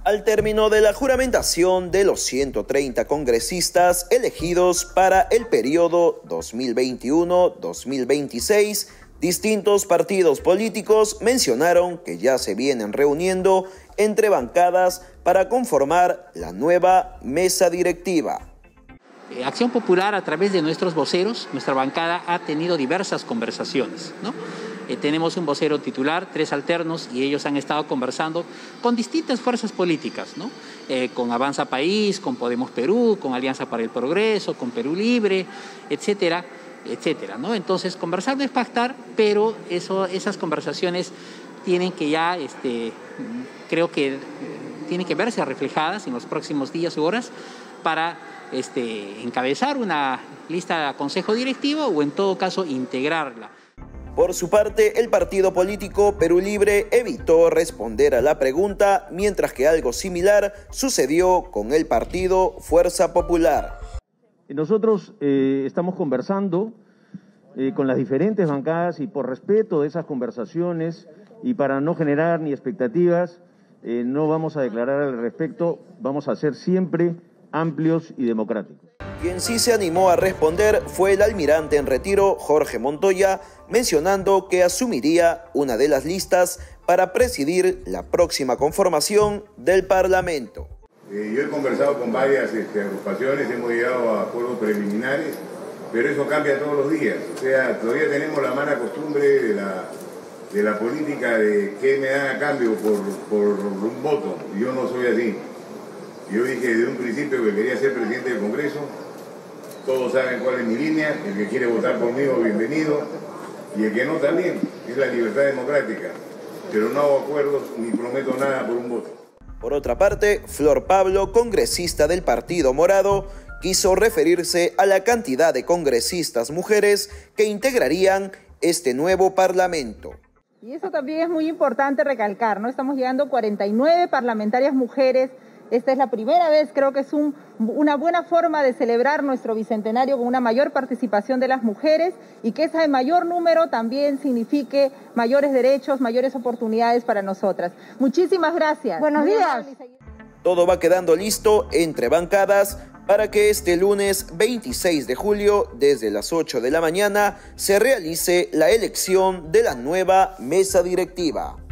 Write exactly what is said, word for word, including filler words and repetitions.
Al término de la juramentación de los ciento treinta congresistas elegidos para el periodo dos mil veintiuno a dos mil veintiséis, distintos partidos políticos mencionaron que ya se vienen reuniendo entre bancadas para conformar la nueva mesa directiva. Acción Popular, a través de nuestros voceros, nuestra bancada ha tenido diversas conversaciones, ¿no? Eh, tenemos un vocero titular, tres alternos, y ellos han estado conversando con distintas fuerzas políticas, ¿no? Eh, con Avanza País, con Podemos Perú, con Alianza para el Progreso, con Perú Libre, etcétera, etcétera, ¿no? Entonces, conversar no es pactar, pero eso, esas conversaciones tienen que ya, este, creo que tienen que verse reflejadas en los próximos días u horas para este, encabezar una lista de consejo directivo o en todo caso integrarla. Por su parte, el partido político Perú Libre evitó responder a la pregunta, mientras que algo similar sucedió con el partido Fuerza Popular. Nosotros eh, estamos conversando eh, con las diferentes bancadas y por respeto de esas conversaciones y para no generar ni expectativas, eh, no vamos a declarar al respecto, vamos a ser siempre amplios y democráticos. Quien sí se animó a responder fue el almirante en retiro Jorge Montoya, mencionando que asumiría una de las listas para presidir la próxima conformación del Parlamento. Eh, yo he conversado con varias este, agrupaciones, hemos llegado a acuerdos preliminares, pero eso cambia todos los días. O sea, todavía tenemos la mala costumbre de la, de la política de qué me dan a cambio por, por un voto. Yo no soy así. Yo dije desde un principio que quería ser presidente del Congreso. Todos saben cuál es mi línea. El que quiere votar conmigo, bienvenido. Y el que no, también. Es la libertad democrática. Pero no hago acuerdos ni prometo nada por un voto. Por otra parte, Flor Pablo, congresista del Partido Morado, quiso referirse a la cantidad de congresistas mujeres que integrarían este nuevo Parlamento. Y eso también es muy importante recalcar, ¿no? Estamos llegando a cuarenta y nueve parlamentarias mujeres. Esta es la primera vez, creo que es un, una buena forma de celebrar nuestro bicentenario con una mayor participación de las mujeres y que ese mayor número también signifique mayores derechos, mayores oportunidades para nosotras. Muchísimas gracias. Buenos días. Todo va quedando listo entre bancadas para que este lunes veintiséis de julio, desde las ocho de la mañana, se realice la elección de la nueva mesa directiva.